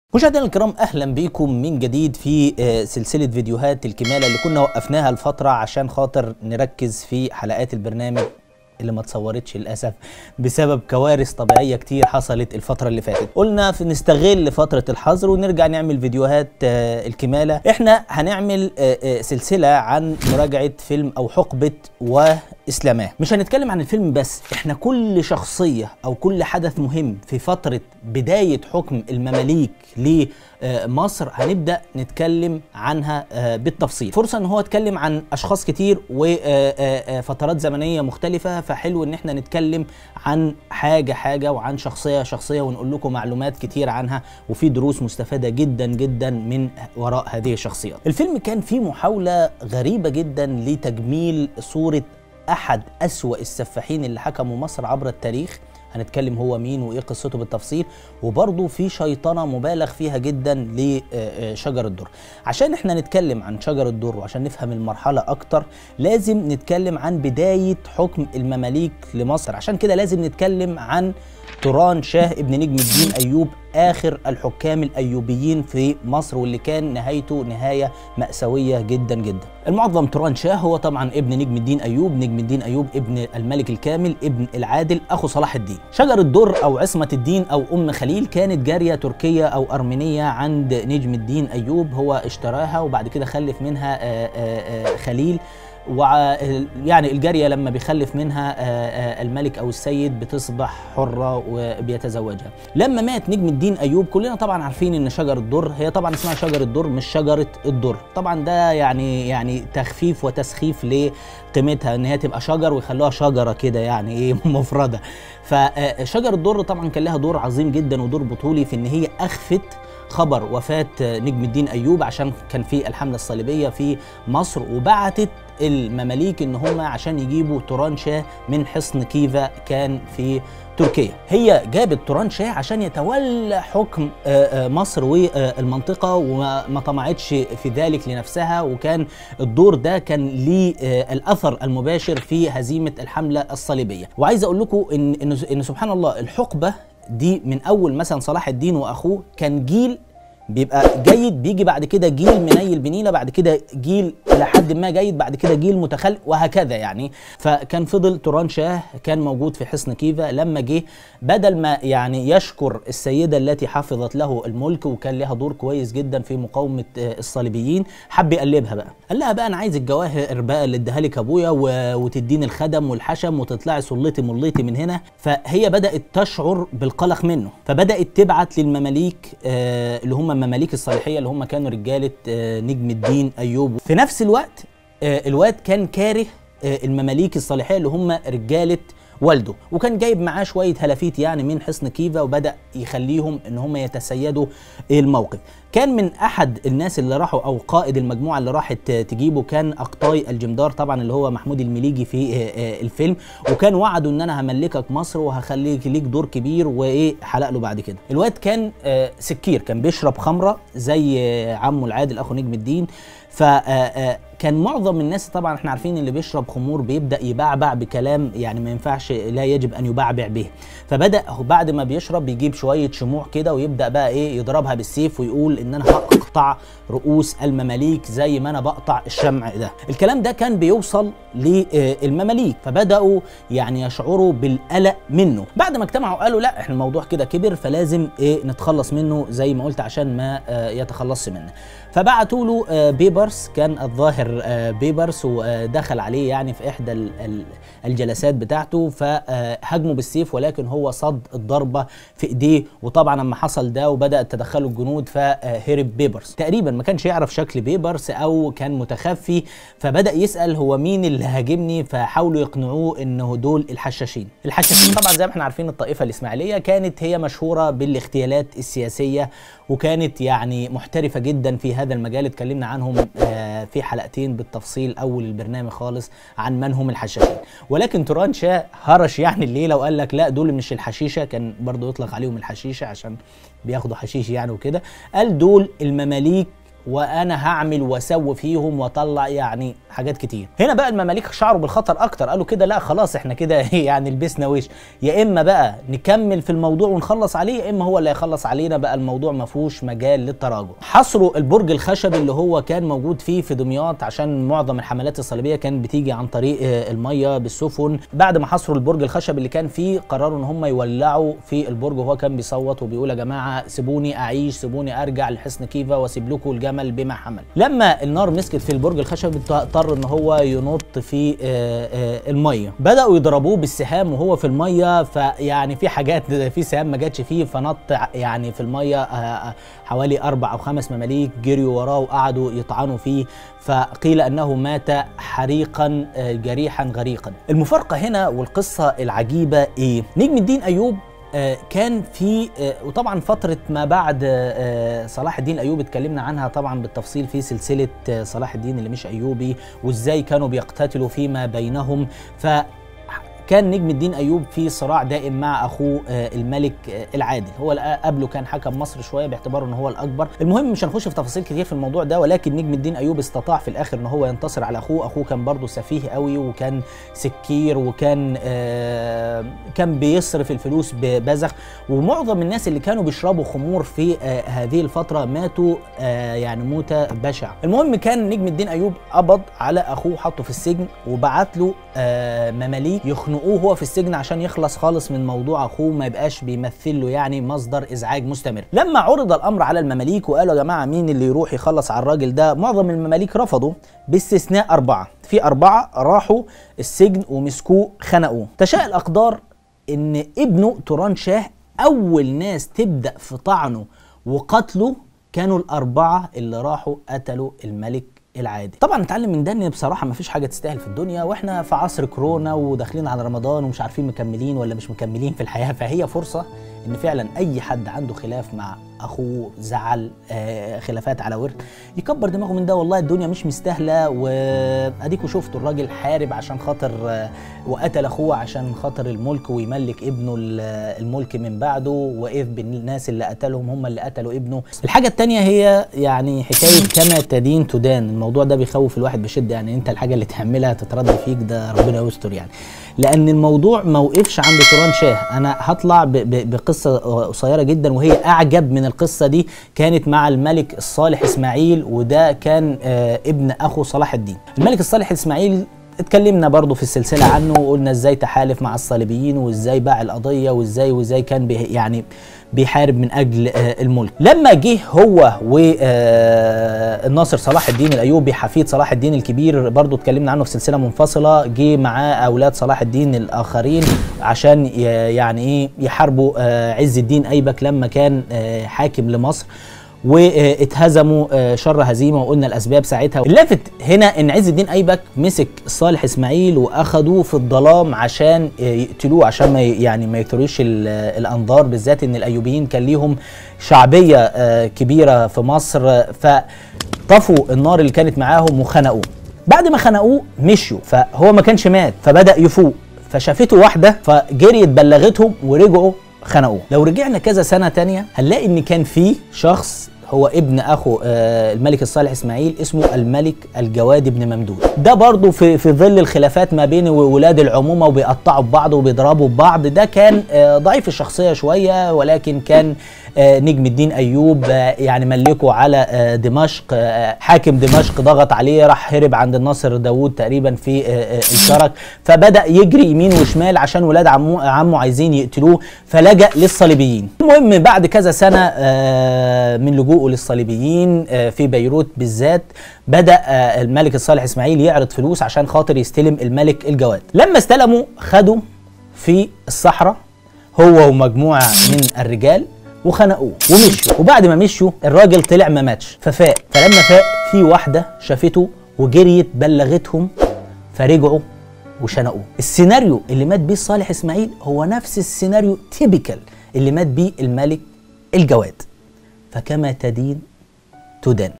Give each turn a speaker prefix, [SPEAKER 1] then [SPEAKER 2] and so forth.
[SPEAKER 1] مشاهدينا الكرام، اهلا بكم من جديد في سلسله فيديوهات الكماله اللي كنا وقفناها لفتره عشان خاطر نركز في حلقات البرنامج اللي ما اتصورتش للاسف بسبب كوارث طبيعيه كتير حصلت الفتره اللي فاتت. قلنا نستغل فتره الحظر ونرجع نعمل فيديوهات الكماله. احنا هنعمل سلسله عن مراجعه فيلم او حقبه واسلاماه. مش هنتكلم عن الفيلم بس، احنا كل شخصيه او كل حدث مهم في فتره بدايه حكم المماليك لمصر هنبدا نتكلم عنها بالتفصيل. فرصه ان هو اتكلم عن اشخاص كتير وفترات زمنيه مختلفه، فحلو ان احنا نتكلم عن حاجه وعن شخصيه ونقول لكم معلومات كتير عنها، وفي دروس مستفاده جدا جدا من وراء هذه الشخصيات. الفيلم كان فيه محاوله غريبه جدا لتجميل صوره احد اسوأ السفاحين اللي حكموا مصر عبر التاريخ. هنتكلم هو مين وايه قصته بالتفصيل، وبرضه في شيطنه مبالغ فيها جدا لشجر الدر. عشان احنا نتكلم عن شجر الدر وعشان نفهم المرحله اكتر لازم نتكلم عن بدايه حكم المماليك لمصر. عشان كده لازم نتكلم عن توران شاه ابن نجم الدين ايوب، آخر الحكام الأيوبيين في مصر، واللي كان نهايته نهاية مأساوية جدا جدا. المعظم توران شاه هو طبعا ابن نجم الدين أيوب، نجم الدين أيوب ابن الملك الكامل ابن العادل أخو صلاح الدين. شجر الدر أو عصمة الدين أو أم خليل كانت جارية تركية أو أرمينية عند نجم الدين أيوب، هو اشتراها وبعد كده خلف منها خليل. ويعني الجارية لما بيخلف منها الملك أو السيد بتصبح حرة وبيتزوجها. لما مات نجم الدين أيوب كلنا طبعا عارفين إن شجر الدر هي طبعا اسمها شجر الدر مش شجرة الدر، طبعا ده يعني تخفيف وتسخيف لقيمتها إن هي تبقى شجر ويخلوها شجرة كده يعني إيه مفردة. فشجر الدر طبعا كان لها دور عظيم جدا ودور بطولي في إن هي أخفت خبر وفاة نجم الدين أيوب عشان كان في الحملة الصليبية في مصر، وبعتت المماليك ان هم عشان يجيبوا توران شاه من حصن كيفا كان في تركيا. هي جابت توران شاه عشان يتولى حكم مصر والمنطقة وما طمعتش في ذلك لنفسها، وكان الدور ده كان ليه الأثر المباشر في هزيمة الحملة الصليبية. وعايز أقول لكم إن سبحان الله الحقبة دي من أول مثلا صلاح الدين وأخوه كان جيل بيبقى جيد، بيجي بعد كده جيل منيل بنيله، بعد كده جيل لحد ما جيد، بعد كده جيل متخلف وهكذا يعني. فكان فضل توران شاه كان موجود في حصن كيفا. لما جه بدل ما يعني يشكر السيدة التي حفظت له الملك وكان لها دور كويس جدا في مقاومة الصليبيين، حب يقلبها بقى. قال لها بقى انا عايز الجواهر بقى اللي اديها لك ابويا وتديني الخدم والحشم وتطلعي سلطي مليتي من هنا. فهي بدأت تشعر بالقلق منه، فبدأت تبعت للمماليك اللي هم مماليك الصالحية اللي هم كانوا رجالة نجم الدين أيوب. في نفس الوقت الواد كان كاره المماليك الصالحية اللي هم رجالة والده، وكان جايب معاه شوية هلافيت يعني من حصن كيفا، وبدأ يخليهم ان هم يتسيدوا الموقف. كان من احد الناس اللي راحوا او قائد المجموعة اللي راحت تجيبه كان اقطاي الجمدار طبعا اللي هو محمود المليجي في الفيلم، وكان وعده ان انا هملكك مصر وهخليك ليك دور كبير وايه حلق له بعد كده. الواد كان سكير، كان بيشرب خمرة زي عمه العادل اخو نجم الدين. فكان معظم الناس طبعا احنا عارفين اللي بيشرب خمور بيبدأ يبعبع بكلام يعني ما ينفعش لا يجب ان يبعبع به. فبدأ بعد ما بيشرب بيجيب شوية شموع كده ويبدأ بقى ايه يضربها بالسيف ويقول ان انا هقطع رؤوس المماليك زي ما انا بقطع الشمع ده. الكلام ده كان بيوصل للمماليك، فبدأوا يعني يشعروا بالقلق منه. بعد ما اجتمعوا قالوا لا احنا الموضوع كده كبر فلازم ايه نتخلص منه زي ما قلت عشان ما يتخلصش منه. فبعتوا له بيبرس، كان الظاهر بيبرس، ودخل عليه يعني في احدى الجلسات بتاعته فهجموا بالسيف، ولكن هو صد الضربه في ايديه. وطبعا لما حصل ده وبدا تدخلوا الجنود فهرب بيبرس. تقريبا ما كانش يعرف شكل بيبرس او كان متخفي، فبدا يسال هو مين اللي هاجمني، فحاولوا يقنعوه انه دول الحشاشين. الحشاشين طبعا زي ما احنا عارفين الطائفه الاسماعيليه كانت هي مشهوره بالاغتيالات السياسيه، وكانت يعني محترفه جدا في هذا المجال. اتكلمنا عنهم في حلقتين بالتفصيل اول البرنامج خالص عن من هم الحشاشين. ولكن توران شاه هرش يعني الليله وقال لك لا دول مش الحشيشه، كان برضو يطلق عليهم الحشيشه عشان بياخدوا حشيش يعني وكده. قال دول المماليك وانا هعمل واسوي فيهم واطلع يعني حاجات كتير. هنا بقى المماليك شعروا بالخطر اكتر، قالوا كده لا خلاص احنا كده يعني لبسنا وش، يا اما بقى نكمل في الموضوع ونخلص عليه، يا اما هو اللي هيخلص علينا. بقى الموضوع ما فيهوش مجال للتراجع. حصروا البرج الخشبي اللي هو كان موجود فيه في دمياط، عشان معظم الحملات الصليبيه كانت بتيجي عن طريق الميه بالسفن. بعد ما حصروا البرج الخشبي اللي كان فيه، قرروا ان هم يولعوا في البرج، وهو كان بيصوت وبيقول يا جماعه سيبوني اعيش، سيبوني ارجع لحصن كيفا واسيب لكم الجمل بما حمل. لما النار مسكت في البرج الخشبي اضطر ان هو ينط في الميه. بداوا يضربوه بالسهام وهو في الميه، فيعني في حاجات في سهام ما جاتش فيه، فنط يعني في الميه. حوالي 4 أو 5 مماليك جريوا وراه وقعدوا يطعنوا فيه، فقيل انه مات حريقا جريحا غريقا. المفارقه هنا والقصه العجيبه ايه؟ نجم الدين ايوب كان في وطبعا فترة ما بعد صلاح الدين الأيوبي اتكلمنا عنها طبعا بالتفصيل في سلسلة صلاح الدين اللي مش أيوبي، وازاي كانوا بيقتتلوا فيما بينهم. كان نجم الدين ايوب في صراع دائم مع اخوه الملك العادل. هو قبله كان حكم مصر شويه باعتباره ان هو الاكبر. المهم مش هنخش في تفاصيل كتير في الموضوع ده، ولكن نجم الدين ايوب استطاع في الاخر ان هو ينتصر على اخوه. اخوه كان برضه سفيه قوي، وكان سكير، وكان كان بيصرف الفلوس ببذخ، ومعظم الناس اللي كانوا بيشربوا خمور في هذه الفتره ماتوا يعني موتة بشعه. المهم كان نجم الدين ايوب قبض على اخوه، حطه في السجن، وبعت له مماليك يخنقوه هو في السجن عشان يخلص خالص من موضوع اخوه، ما يبقاش بيمثل له يعني مصدر ازعاج مستمر. لما عرض الامر على المماليك وقالوا يا جماعه مين اللي يروح يخلص على الراجل ده، معظم المماليك رفضوا باستثناء 4. في 4 راحوا السجن ومسكوه خنقوه. تشاء الاقدار ان ابنه توران شاه اول ناس تبدا في طعنه وقتله كانوا ال4 اللي راحوا قتلوا الملك العادي. طبعا نتعلم من ده ان بصراحه ما فيش حاجه تستاهل في الدنيا، واحنا في عصر كورونا وداخلين على رمضان ومش عارفين مكملين ولا مش مكملين في الحياه. فهي فرصه ان فعلا اي حد عنده خلاف مع اخوه، زعل، خلافات على ورث، يكبر دماغه من ده. والله الدنيا مش مستاهله، واديكوا شفتوا الراجل حارب عشان خاطر وقتل اخوه عشان خاطر الملك ويملك ابنه الملك من بعده، واذ بالناس اللي قتلهم هم اللي قتلوا ابنه. الحاجه الثانيه هي يعني حكايه كما تدين تدان. الموضوع ده بيخوف الواحد بشده، يعني انت الحاجه اللي تعملها تترد فيك، ده ربنا يستر يعني. لان الموضوع ما وقفش عند توران شاه. انا هطلع بقصه قصيره جدا، وهي اعجب من القصه دي. كانت مع الملك الصالح اسماعيل، وده كان ابن اخو صلاح الدين. الملك الصالح اسماعيل اتكلمنا برضو في السلسله عنه، وقلنا ازاي تحالف مع الصليبيين، وازاي باع القضيه، وازاي كان يعني بيحارب من اجل الملك. لما جه هو والناصر صلاح الدين الايوبي حفيد صلاح الدين الكبير، برضو اتكلمنا عنه في سلسله منفصله، جه معاه اولاد صلاح الدين الاخرين عشان يعني ايه يحاربوا عز الدين ايبك لما كان حاكم لمصر، واتهزموا شر هزيمه، وقلنا الاسباب ساعتها. اللافت هنا ان عز الدين ايبك مسك صالح اسماعيل واخدوه في الظلام عشان يقتلوه، عشان ما يثيروش الانظار، بالذات ان الايوبيين كان ليهم شعبيه كبيره في مصر، فطفوا النار اللي كانت معاهم وخنقوه. بعد ما خنقوه مشوا، فهو ما كانش مات، فبدا يفوق، فشافته واحده فجريت بلغتهم ورجعوا خنقوه. لو رجعنا كذا سنة تانية هنلاقي ان كان في شخص هو ابن اخو الملك الصالح اسماعيل اسمه الملك الجواد بن ممدود. ده برضه في ظل الخلافات ما بين ولاد العمومه، وبيقطعوا ببعض وبيضربوا ببعض. ده كان ضعيف الشخصيه شويه، ولكن كان نجم الدين ايوب يعني ملكه على دمشق. حاكم دمشق ضغط عليه، راح هرب عند الناصر داوود تقريبا في الكرك، فبدا يجري يمين وشمال عشان ولاد عمه عايزين يقتلوه، فلجأ للصليبيين. المهم بعد كذا سنه من لجوءه للصليبيين في بيروت بالذات، بدأ الملك الصالح اسماعيل يعرض فلوس عشان خاطر يستلم الملك الجواد. لما استلموا خدوا في الصحراء هو ومجموعة من الرجال وخنقوه ومشوا. وبعد ما مشوا الراجل طلع ما ماتش، ففاق. فلما فاق في واحدة شافته وجريت بلغتهم، فرجعوا وشنقوه. السيناريو اللي مات بيه صالح اسماعيل هو نفس السيناريو تيبيكال اللي مات بيه الملك الجواد. فكما تدين تدان.